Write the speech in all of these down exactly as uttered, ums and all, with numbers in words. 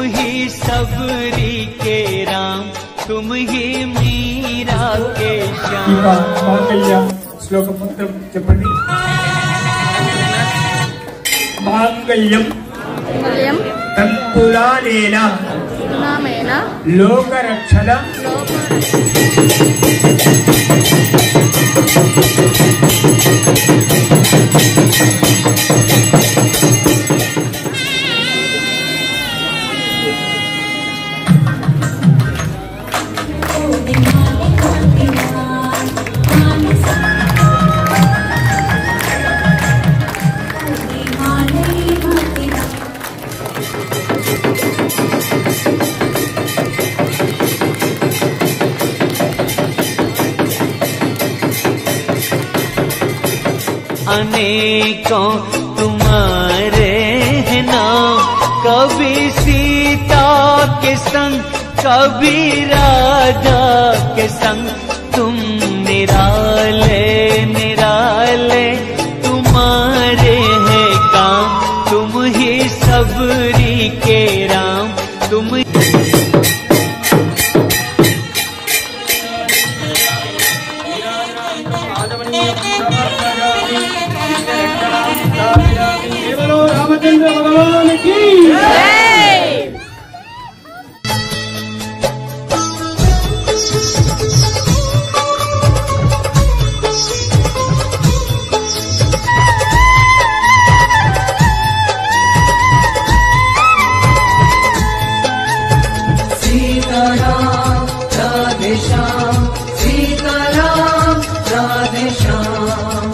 ही सबरी के राम, तुम ही मीरा के श्याम। श्लोक చెప్పండి। మాంగళ్యం తంతులానేన లోకరక్షణ अनेकों तुम्हारे हैं नाम, कभी सीता के संग, कभी राधा के संग। तुम निराले निराले तुम्हारे हैं काम, तुम ही सबरी के राम, तुम रामचंद्र भगवान की जय। सीताराम राधे श्याम, सीताराम राधे श्याम।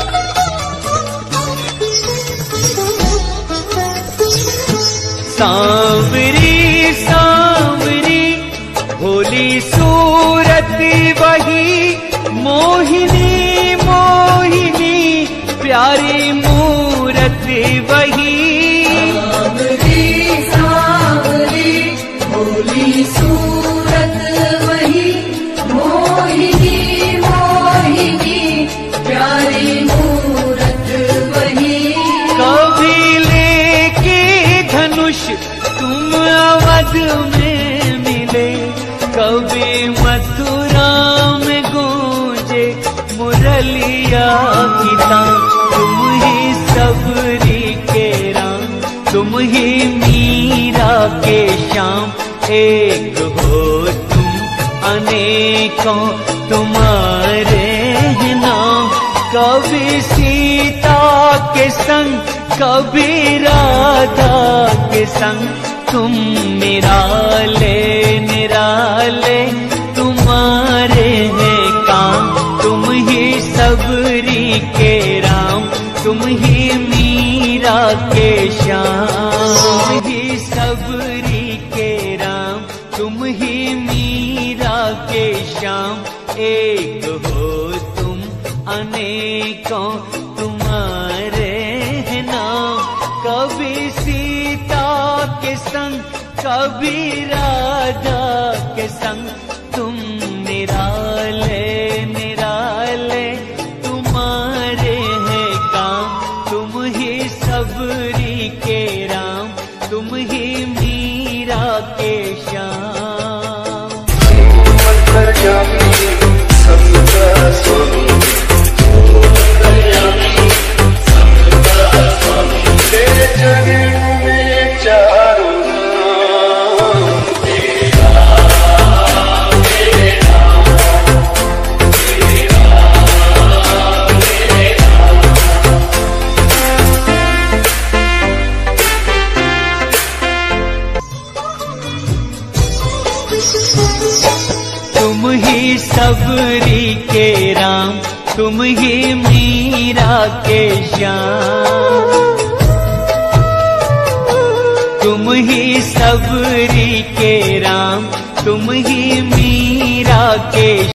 सांवरी सांवरी भोली सूरत वही, मोहिनी मोहिनी प्यारी मूरत वही। सांवरी सांवरी भोली सूरत वही, मोहिनी मोहिनी प्यारी मूरत वही। कभी लेके धनुष तुम अवध में मिले, कभी मथुरा में गूंजे मुरलिया की तान। तुम ही सबरी के राम, तुम ही मीरा के श्याम। एक हो तुम अनेकों तुम्हारे हैं नाम, कभी सीता के संग, कभी राधा के संग। तुम निराले निराले तुम्हारे हैं काम, तुम ही सबरी के राम, तुम ही मीरा के श्याम। तुम ही सबरी के राम, तुम ही मीरा के श्याम। एक हो तुम अनेकों तुम्हारे हैं नाम, कभी सीता के संग, कभी राधा के संग। तुम निराले निराले तुम्हारे हैं काम, तुम ही सबरी के राम, तुम ही मीरा के श्याम। तुम ही सबरी के राम, तुम ही मीरा के श्याम। तुम ही सबरी के राम, तुम ही मीरा के